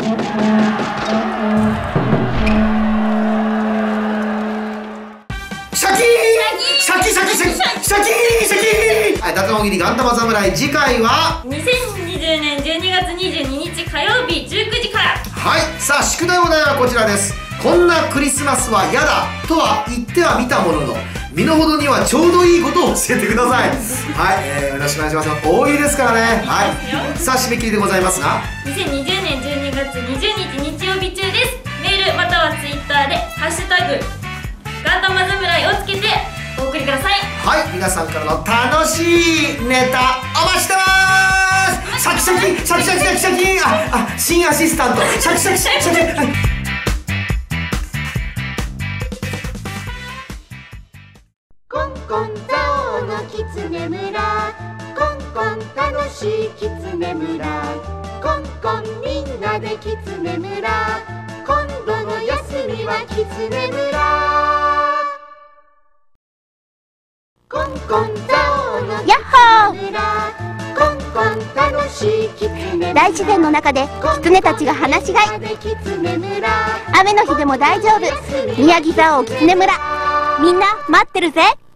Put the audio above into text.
シャキーシャキシャキシャキシャキシャキ。はい、高尾切りガンダマ侍、次回は 2020年12月22日火曜日19時から。 はい、さあ宿題お題はこちらです。こんなクリスマスは嫌だとは言ってはみたものの、身の程にはちょうどいいことを教えてください。はい、よろしくお願いします。大喜利ですからね。はい、さあ締め切りでございますが、 2020年12月20日日曜日中です。メールまたはツイッターでハッシュタグガンダマ侍をつけてお送りください。 はい、皆さんからの楽しいネタお待ちしてます。シャキシャキシャキシャキシャキシャキ。新アシスタントシャキシャキシャキシャキ。 コンコンザオのキツネ村、コンコン楽しいキツネ村、コンコンみんなでキツネ村、今度の休みはキツネ村。コンコンザオのキツネ村、コンコン楽しいキツネ村、 大自然の中でキツネたちが放し飼い、雨の日でも大丈夫、宮城蔵王キツネ村、みんな待ってるぜ。